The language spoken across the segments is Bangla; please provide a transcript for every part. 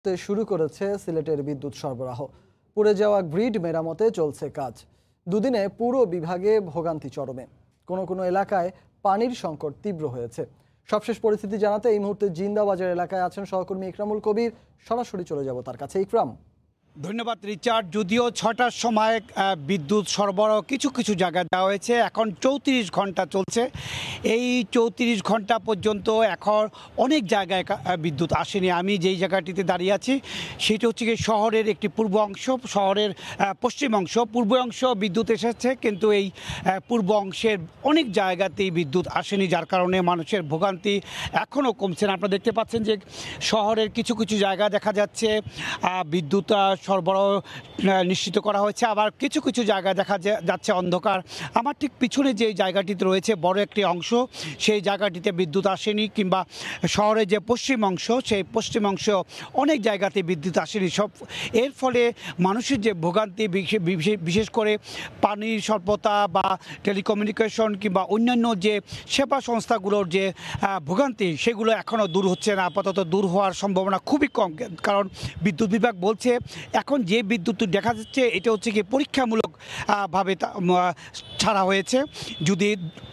শুরু করেছে সিলেটের বিদ্যুৎ সরবরাহ। পুড়ে যাওয়া গ্রিড মেরামতে চলছে কাজ। দুদিনে পুরো বিভাগে ভোগান্তি চরমে। কোনো কোনো এলাকায় পানির সংকট তীব্র হয়েছে। সবশেষ পরিস্থিতি জানাতে এই মুহূর্তে জিন্দাবাজার এলাকায় আছেন সহকর্মী ইকরামুল কবির। সরাসরি চলে যাব তার কাছে। ইকরাম। ধন্যবাদ রিচার্ড। যদিও ৬টার সময় বিদ্যুৎ সরবরাহ কিছু কিছু জায়গায় দেওয়া হয়েছে, এখন ৩৪ ঘন্টা চলছে। এই ৩৪ ঘন্টা পর্যন্ত এখন অনেক জায়গায় বিদ্যুৎ আসেনি। আমি যেই জায়গাটিতে দাঁড়িয়ে আছি সেটা হচ্ছে কি শহরের একটি পূর্ব অংশ, শহরের পশ্চিম অংশ। পূর্ব অংশ বিদ্যুৎ এসেছে, কিন্তু এই পূর্ব অংশের অনেক জায়গাতেই বিদ্যুৎ আসেনি, যার কারণে মানুষের ভোগান্তি এখনও কমছে না। আপনারা দেখতে পাচ্ছেন যে শহরের কিছু কিছু জায়গা দেখা যাচ্ছে বিদ্যুৎ সরবরাহ নিশ্চিত করা হয়েছে, আবার কিছু কিছু জায়গায় দেখা যাচ্ছে অন্ধকার। আমার ঠিক পিছনে যে জায়গাটিতে রয়েছে বড় একটি অংশ, সেই জায়গাটিতে বিদ্যুৎ আসেনি, কিংবা শহরের যে পশ্চিম অংশ, সেই পশ্চিম অংশ অনেক জায়গাতে বিদ্যুৎ আসেনি। এর ফলে মানুষের যে ভোগান্তি, বিশেষ করে পানির স্বল্পতা বা টেলিকমিউনিকেশন কিংবা অন্যান্য যে সেবা সংস্থাগুলোর যে ভোগান্তি, সেগুলো এখনও দূর হচ্ছে না। আপাতত দূর হওয়ার সম্ভাবনা খুবই কম, কারণ বিদ্যুৎ বিভাগ বলছে এখন যে বিদ্যুৎ দেখা যাচ্ছে এটা হচ্ছে কি পরীক্ষামূলক ভাবে ছাড়া হয়েছে। যদি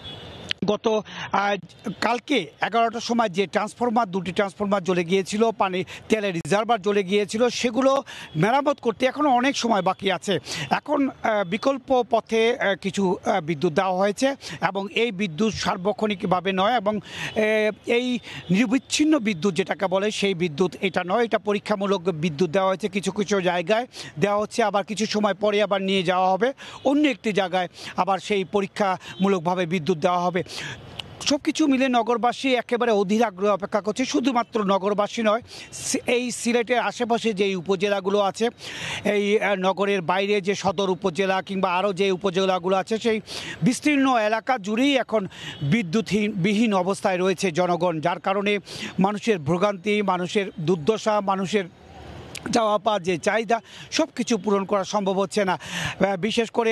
গত কালকে 11টার সময় যে দুটি ট্রান্সফরমার জ্বলে গিয়েছিল, তেলের রিজার্ভার জ্বলে গিয়েছিল, সেগুলো মেরামত করতে এখনও অনেক সময় বাকি আছে। এখন বিকল্প পথে কিছু বিদ্যুৎ দেওয়া হয়েছে, এবং এই বিদ্যুৎ সার্বক্ষণিকভাবে নয়, এবং এই নিরবিচ্ছিন্ন বিদ্যুৎ যেটাকে বলে সেই বিদ্যুৎ এটা নয়, এটা পরীক্ষামূলক বিদ্যুৎ দেওয়া হয়েছে। কিছু কিছু জায়গায় দেওয়া হচ্ছে, আবার কিছু সময় পরে আবার নিয়ে যাওয়া হবে অন্য একটি জায়গায়, আবার সেই পরীক্ষামূলকভাবে বিদ্যুৎ দেওয়া হবে। সব কিছু মিলে নগরবাসী একেবারে অধীর আগ্রহে অপেক্ষা করছে। শুধুমাত্র নগরবাসী নয়, এই সিলেটের আশেপাশে যে উপজেলাগুলো আছে, এই নগরের বাইরে যে সদর উপজেলা কিংবা আরও যে উপজেলাগুলো আছে, সেই বিস্তীর্ণ এলাকা জুড়েই এখন বিদ্যুৎবিহীন অবস্থায় রয়েছে জনগণ, যার কারণে মানুষের ভোগান্তি, মানুষের দুর্দশা, মানুষের যাওয়া পাওয়া যে চাহিদা সব কিছু পূরণ করা সম্ভব হচ্ছে না। বিশেষ করে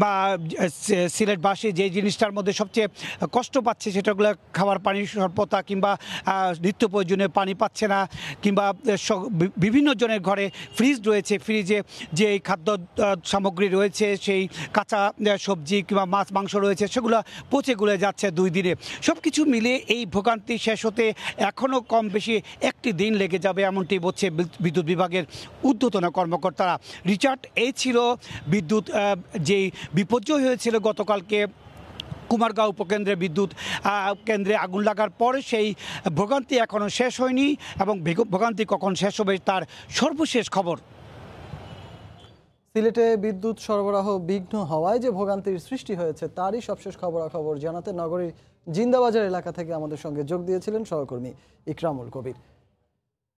সিলেটবাসী যে জিনিসটার মধ্যে সবচেয়ে কষ্ট পাচ্ছে সেটাগুলো খাবার পানির স্বল্পতা, কিংবা নিত্য প্রয়োজনীয় পানি পাচ্ছে না, কিংবা বিভিন্ন জনের ঘরে ফ্রিজ রয়েছে, ফ্রিজে যে খাদ্য সামগ্রী রয়েছে, সেই কাঁচা সবজি কিংবা মাছ মাংস রয়েছে, সেগুলো পচে গলে যাচ্ছে 2 দিনে। সব কিছু মিলে এই ভোগান্তি শেষ হতে এখনও কম বেশি একটি দিন লেগে যাবে, এমনটি বলছে বিদ্যুৎ বিভাগের ঊর্ধ্বতন কর্মকর্তারা। রিচার্ড, এই ছিল বিদ্যুৎ যেই বিপর্যয় হয়েছিল গতকালকে কুমারগাঁও উপকেন্দ্রে বিদ্যুৎ কেন্দ্রে আগুন লাগার পরে, সেই ভোগান্তি এখনও শেষ হয়নি, এবং ভোগান্তি কখন শেষ হবে তার সর্বশেষ খবর। সিলেটে বিদ্যুৎ সরবরাহ বিঘ্ন হওয়ায় যে ভোগান্তির সৃষ্টি হয়েছে তারই সবশেষ খবরাখবর জানাতে নগরীর জিন্দাবাজার এলাকা থেকে আমাদের সঙ্গে যোগ দিয়েছিলেন সহকর্মী ইকরামুল কবির।